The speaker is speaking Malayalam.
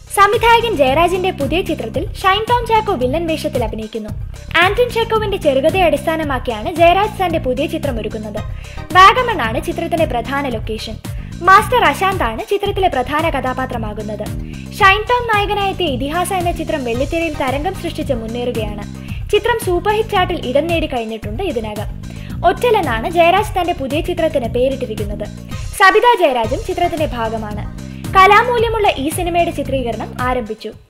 സംവിധായകൻ ജയരാജിന്റെ പുതിയ ചിത്രത്തിൽ ഷൈൻ ടോം ചാക്കോ വില്ലൻ വേഷത്തിൽ അഭിനയിക്കുന്നു. ആന്റൺ ചെക്കോവിന്റെ ചെറുകഥയെ അടിസ്ഥാനമാക്കിയാണ് ജയരാജ് തന്റെ പുതിയ ചിത്രം ഒരുക്കുന്നത്. വാഗമൺ ആണ് ചിത്രത്തിന്റെ പ്രധാന ലൊക്കേഷൻ. മാസ്റ്റർ അശാന്ത് ആണ് ചിത്രത്തിലെ പ്രധാന കഥാപാത്രമാകുന്നത്. ഷൈൻ ടോം നായകനായെത്തിയ ഇതിഹാസ എന്ന ചിത്രം വെള്ളിത്തിരയിൽ തരംഗം സൃഷ്ടിച്ച് മുന്നേറുകയാണ്. ചിത്രം സൂപ്പർ ഹിറ്റ് ചാർട്ടിൽ ഇടം നേടി കഴിഞ്ഞിട്ടുണ്ട് ഇതിനകം. ഒറ്റൽ എന്നാണ് ജയരാജ് തന്റെ പുതിയ ചിത്രത്തിന് പേരിട്ടിരിക്കുന്നത്. സബിത ജയരാജും ചിത്രത്തിന്റെ ഭാഗമാണ്. കലാമൂല്യമുള്ള ഈ സിനിമയുടെ ചിത്രീകരണം ആരംഭിച്ചു.